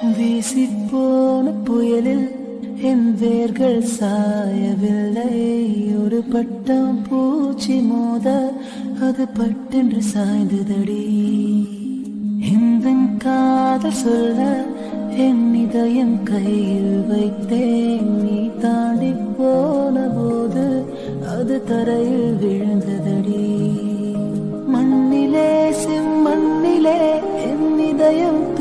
வீசிப்போன புயலில் என் வேர்கள் சாயவில்லை. ஒரு பட்டம் பூச்சி மோத அது பட்டென்று சாய்ந்ததடி. இந்த காதல் சொல்ல என் இதயம் கையில் வைத்தேன். நீ தாண்டி போன போது அது தரையில் விழுந்ததடி. மண்ணிலே செம்மண்ணிலே என் இதயம்